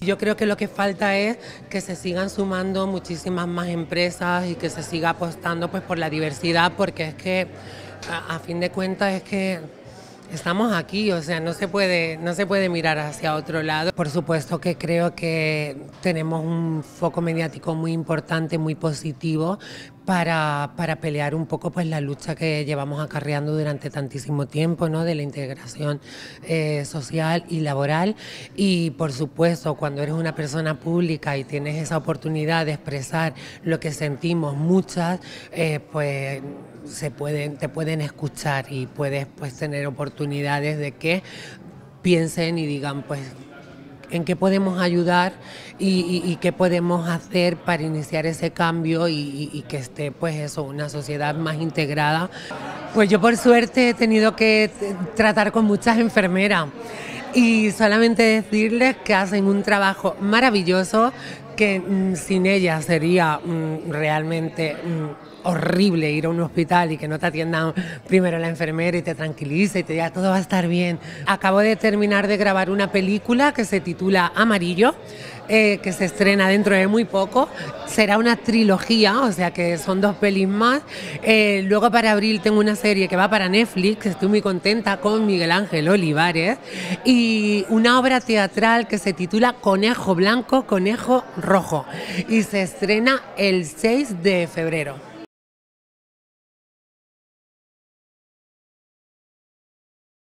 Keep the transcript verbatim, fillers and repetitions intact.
yo creo que lo que falta es que se sigan sumando muchísimas más empresas y que se siga apostando pues por la diversidad, porque es que a, a fin de cuentas es que estamos aquí, o sea, no se puede, no se puede mirar hacia otro lado. Por supuesto que creo que tenemos un foco mediático muy importante, muy positivo, para, para pelear un poco pues la lucha que llevamos acarreando durante tantísimo tiempo, ¿no? De la integración eh, social y laboral. Y por supuesto, cuando eres una persona pública y tienes esa oportunidad de expresar lo que sentimos muchas, eh, pues se pueden, te pueden escuchar y puedes pues tener oportunidades de que piensen y digan pues en qué podemos ayudar y, y, y qué podemos hacer para iniciar ese cambio y, y, y que esté pues eso, una sociedad más integrada. Pues yo por suerte he tenido que tratar con muchas enfermeras y solamente decirles que hacen un trabajo maravilloso, que mmm, sin ellas sería mmm, realmente mmm, horrible ir a un hospital y que no te atiendan primero la enfermera y te tranquilice y te diga todo va a estar bien. Acabo de terminar de grabar una película que se titula Amarillo, eh, que se estrena dentro de muy poco. Será una trilogía, o sea que son dos pelis más. Eh, luego para abril tengo una serie que va para Netflix, estoy muy contenta, con Miguel Ángel Olivares, y una obra teatral que se titula Conejo Blanco, Conejo Rojo, y se estrena el seis de febrero.